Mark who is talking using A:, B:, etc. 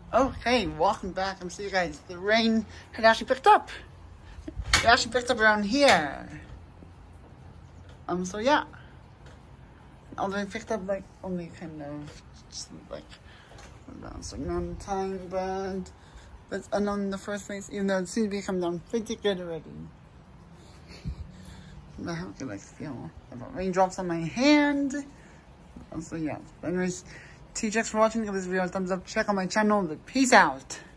A: Okay, welcome back. I'm seeing you guys. The rain had actually picked up. It actually picked up around here. So yeah. Although it picked up like only kind of just like bouncing on time, but that's unknown in the first place, even though it seems to be coming down pretty good already. But how can I feel about raindrops on my hand? So yeah. Anyways, TJX for watching. Give this video a thumbs up. Check out my channel. Peace out.